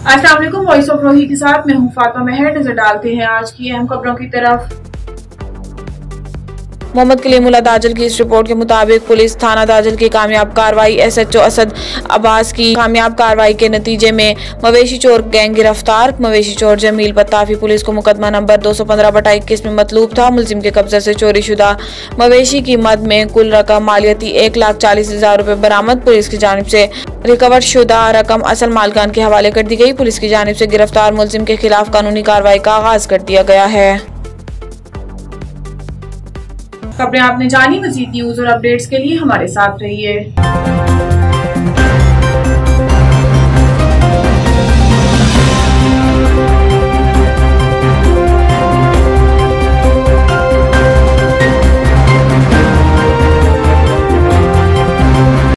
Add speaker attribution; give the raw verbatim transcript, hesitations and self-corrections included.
Speaker 1: अस्सलाम वालेकुम, voice of रोही के साथ मैं हूं फातिमा मेहर। नजर डालते हैं आज की अहम खबरों की तरफ।
Speaker 2: मोहम्मद कलीमुल्लाह दाजल की इस रिपोर्ट के मुताबिक पुलिस थाना दाजल की कामयाब कार्रवाई, S H O Asad Abbas की कामयाब कार्रवाई के नतीजे में मवेशी चोर गैंग गिरफ्तार। मवेशी चोर जमील बत्ताफी पुलिस को मुकदमा नंबर दो सौ पंद्रह बटा इक्कीस में मतलूब था। मुलजिम के कब्जे से चोरी शुदा मवेशी की मद में कुल रकम मालियती एक लाख चालीस हजार रूपए बरामद। पुलिस की जानिब से रिकवर शुदा रकम असल मालकान के हवाले कर दी गई। पुलिस की जानिब से गिरफ्तार मुलजिम के खिलाफ कानूनी कार्रवाई का आगाज कर दिया गया है।
Speaker 1: खबरें आपने जानी। मजीद न्यूज और अपडेट्स के लिए हमारे साथ रहिए।